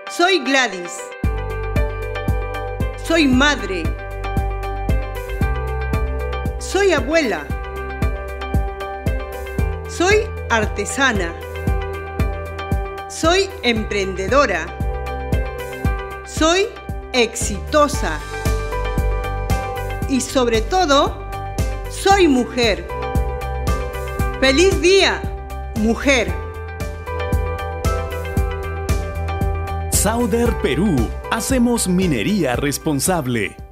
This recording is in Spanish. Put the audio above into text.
Soy Gladys. Soy madre. Soy abuela. Soy artesana. Soy emprendedora. Soy exitosa. Y sobre todo, soy mujer. ¡Feliz día, mujer! Sauder Perú. Hacemos minería responsable.